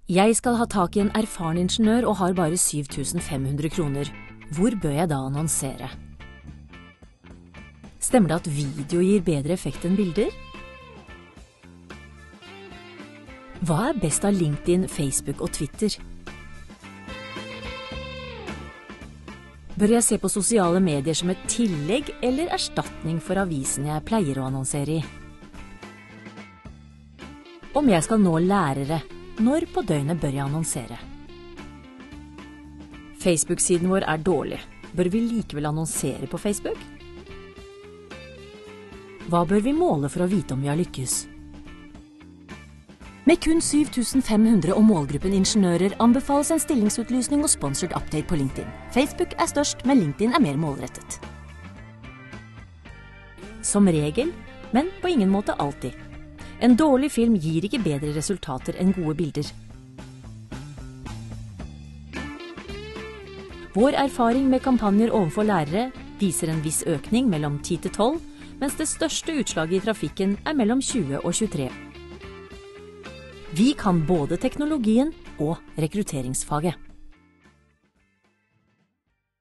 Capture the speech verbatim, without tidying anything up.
Jeg skal ha tak i en erfaren ingeniør og har bare syv tusen fem hundre kroner. Hvor bør jeg da annonsere? Stemmer det at video gir bedre effekt enn bilder? Hva er best av LinkedIn, Facebook og Twitter? Bør jeg se på sosiale medier som et tillegg eller erstatning for avisen jeg pleier å annonsere i? Om jeg skal nå lærere, når på døgnet bør jeg annonsere? Facebook-siden vår er dårlig. Bør vi likevel annonsere på Facebook? Hva bør vi måle for å vite om vi har lykkes? Med kun syv tusen fem hundre og målgruppen ingeniører anbefales en stillingsutlysning og sponsored update på LinkedIn. Facebook er størst, men LinkedIn er mer målrettet. Som regel, men på ingen måte alltid. En dårlig film gir ikke bedre resultater enn gode bilder. Vår erfaring med kampanjer overfor lærere viser en viss økning mellom ti til tolv, mens det største utslaget i trafikken er mellom tjue og tjuetre. Vi kan både teknologien og rekrutteringsfaget.